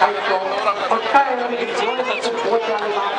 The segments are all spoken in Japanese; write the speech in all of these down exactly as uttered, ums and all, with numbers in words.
会長、こちらよりご挨拶申し上げます。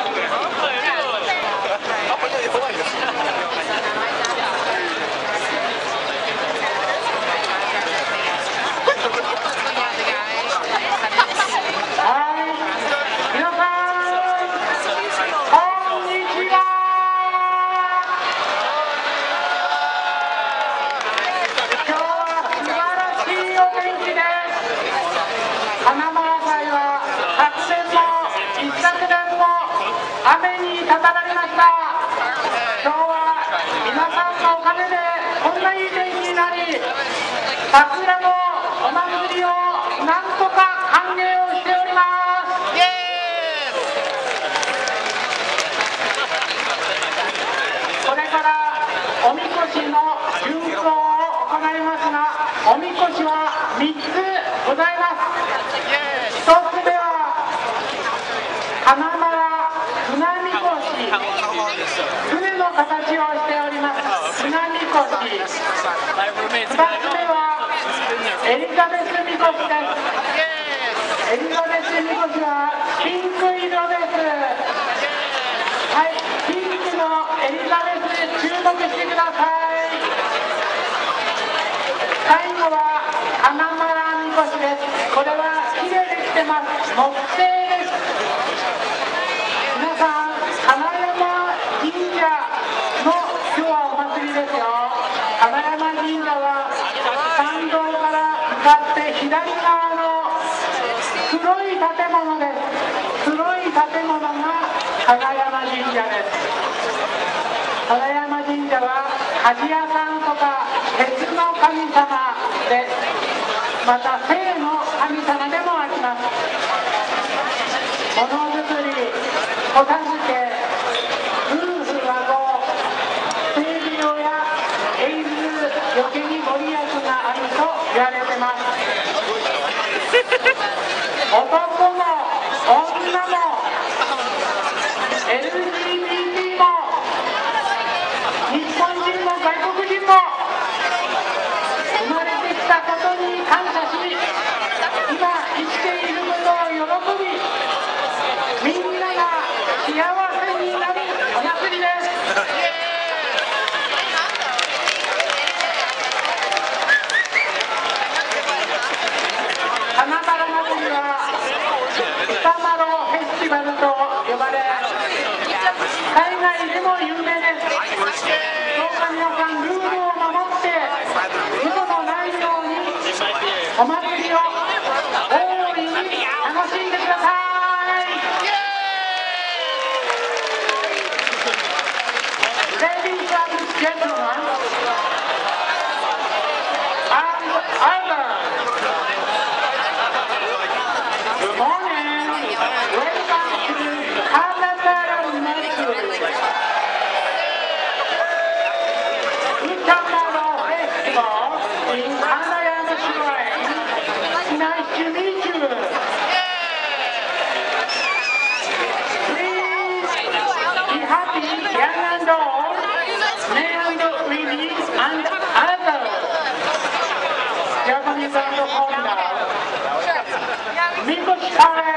雨にたたられました。今日は皆さんのおかげでこんないい天気になり、桜のお祭りをなんとか歓迎をしております。イエーイ。これからおみこしの巡行を行いますが、おみこしはみっつございます。ひとつめは花丸船の形をしております船みこし。ふたつめはエリザベスみこしです。エリザベスみこしはピンク色です。はい、ピンクのエリザベスで注目してください。最後は花丸みこしです。これは木でできてます。木製です。皆さん、花山神社の今日はお祭りですよ。花山神社は参道から向かって左側の黒い建物です。黒い建物が花山神社です。花山神社は鍛冶屋さんとか鉄の神様で、また性の神様でもあります。ものづくり、子育て、夫婦和合、性病やエイズよけにご利益があると言われてます。男も女も エルジービーティー も日本人も外国人も生まれてきたことに感謝し、今生きていることを喜び、みんなが幸せになるお祭りです。花丸祭りは歌丸フェスティバルと呼ばれ、海外でも有名です。どうか皆さんルールを守って嘘のないようにお祭りを大いに楽しんでください。Ladies and gentlemen, and others, good morning. Welcome to Hanamara Matsuri. Utamaro Festival in Hanayama Shrine. Nice to meet you. Please be happy, young and old, men and women and others. Japanese and Honda. Mikoshi